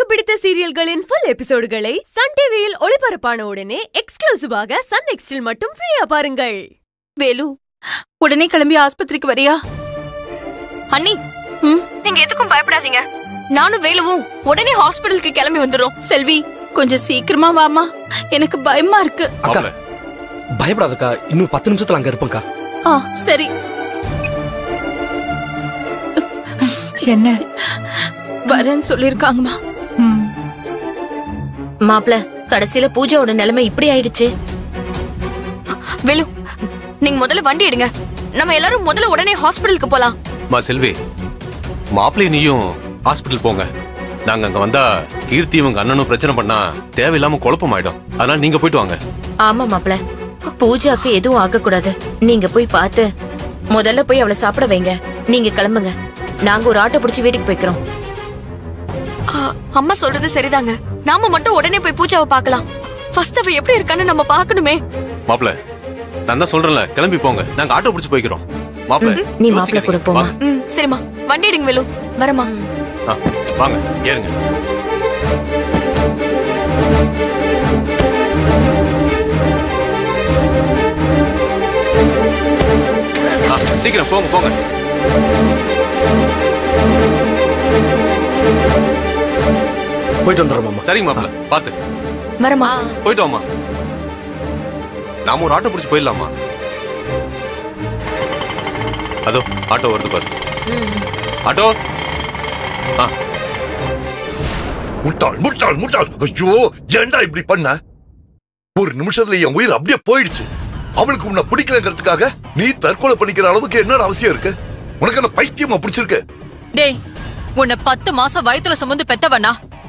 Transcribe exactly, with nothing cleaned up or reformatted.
பிடித்த சீரியல்களின் full எபிசோடுகளை Sun டிவியில் ஒளிபரப்பான உடனே எக்ஸ்க்ளூசிவாக சன் நெக்ஸ்டில் மட்டும் ஃப்ரீயா பாருங்கள். வேலு, உடனே கிளம்பி ஆஸ்பத்திரிக்கு வரியா? அண்ணி, நீங்க எதுக்கும் பயப்படாதீங்க. நானும் வேலுவும் உடனே ஹாஸ்பிடலுக்கு கிளம்பி வந்துரும். செல்வி, கொஞ்சம் சீக்கிரமா வாமா, எனக்கு பயமா இருக்கு. அக்கா, பயப்படாதக்கா, இன்னும் பத்து நிமிஷத்துல அங்க இருப்பேன்க்கா. ஆ, சரி. என்ன வரேன்னு சொல்லிருக்காங்கம்மா. மாப்ள, கடைசியில பூஜாவோட நிலைமை இப்படி ஆயிடுச்சு. வேலு, நீங்க முதல்ல வண்டி எடுங்க. நம்ம எல்லாரும் முதல்ல உடனே ஹாஸ்பிடலுக்கு போலாம். மா செல்வி, மாப்பிள்ளை நீயும் ஹாஸ்பிடல் போங்க. நாங்க அங்க வந்தா கீர்த்தி இவங்க அண்ணனும் பிரச்சனை பண்ணா தேவையில்லாம குழப்பம் ஆயிடும். அதனால நீங்க போயிட்டு வாங்க. ஆமா மாப்ள, பூஜாக்கு எதுவும் ஆக கூடாது. நீங்க போய் பார்த்து முதல்ல போய் அவளை சாப்பிட வைங்க. நீங்க கிளம்புங்க, நாங்க ஒரு ஆட்டோ பிடிச்சி வீட்டுக்கு போய்க்கிறோம். அம்மா சொல்றது சரிதாங்க. நாம மட்டும் உடனே போய் பூஜாவை பார்க்கலாம். ஃபர்ஸ்ட் அவ எப்படி இருக்கான்னு நம்ம பார்க்கணுமே. மாப்ள, நான் தான் சொல்றேன்ல, கிளம்பி போங்க. நாங்க ஆட்டோ பிடிச்சு போய்க்கிறோம். மாப்ள, நீ மாப்ள கூட போமா. சரிம்மா, வண்டி எடுங்க வேலு. வரமா, வாங்க, ஏறுங்க. சீக்கிரம் போங்க போங்க. போயிட்டு வந்துடுறோம் மாமா. சரிங்க மாப்ள, பாத்து வரமா. போயிட்டு வாமா. நாம ஒரு ஆட்டோ பிடிச்சு போயிடலாமா? அதோ ஆட்டோ வருது பாரு. ஆட்டோ. முட்டாள் முட்டாள் முட்டாள். ஐயோ, ஏண்டா இப்படி பண்ண? ஒரு நிமிஷத்துல என் உயிர் அப்படியே போயிடுச்சு. அவளுக்கு உன்னை பிடிக்கலங்கிறதுக்காக நீ தற்கொலை பண்ணிக்கிற அளவுக்கு என்ன அவசியம் இருக்கு? உனக்கு என்ன பைத்தியமா பிடிச்சிருக்கு? டேய், உன்னை பத்து மாசம் வயித்துல சுமந்து பெத்தவனா